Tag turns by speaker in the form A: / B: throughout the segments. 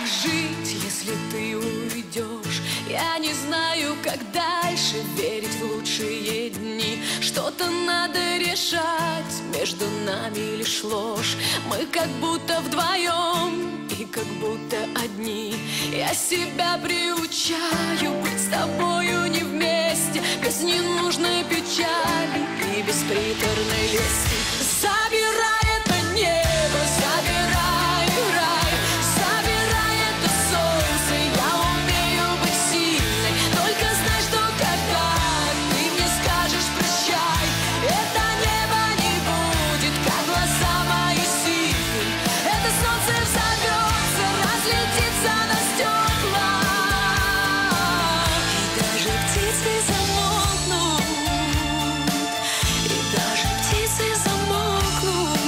A: жить, если ты уйдешь? Я не знаю, как дальше верить в лучшие дни. Что-то надо решать, между нами лишь ложь. Мы как будто вдвоем и как будто одни. Я себя приучаю быть с тобою не вместе, без ненужной печали и без приторной лести. Забирай это небо, забирай рай, забирай это солнце. Я умею быть сильной, только знай, что когда ты мне скажешь прощай, это небо не будет, как глаза мои синим. Это солнце взорвется, разлетится на стекла, и даже птицы замолкнут, и даже птицы замолкнут.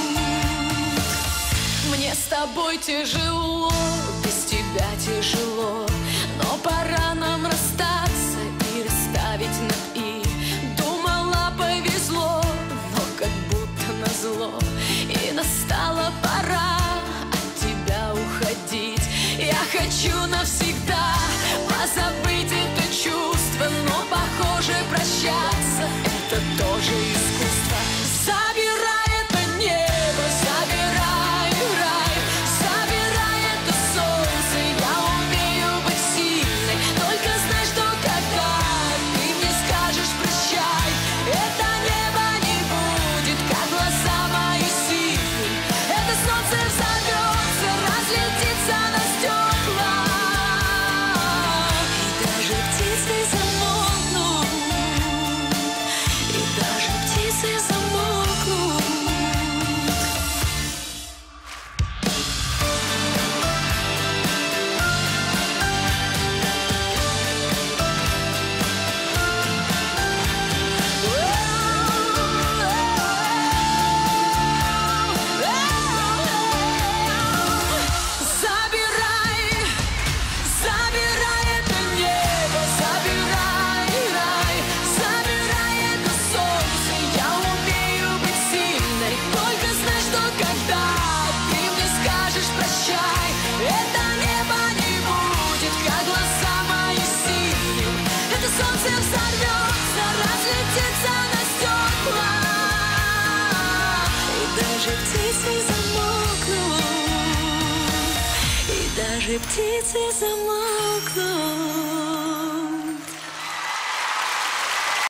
A: Мне с тобой тяжело, без тебя тяжело, но пора нам расстаться и расставить над «и». Думала, повезло, но как будто назло, и настала пора от тебя уходить. Я хочу навсегда позабыть это чувство, но, похоже, прощаться — это тоже искусство. Забирай это небо, забирай рай, забирай это солнце. Я умею быть сильной, только знай, что когда ты мне скажешь прощай, это небо не будет, как глаза мои синим. Это солнце взорвется, разлетится на стекла, и даже птицы замолкнут, и даже птицы замолкнут. Забирай, забирай это небо, забирай рай, забирай это солнце. Я умею быть сильной, только знай, что когда ты мне скажешь прощай, это небо не будет, как глаза мои синим. Это солнце взорвется, разлетится на стекла, и даже птицы замолкнут, и даже птицы замолкнут.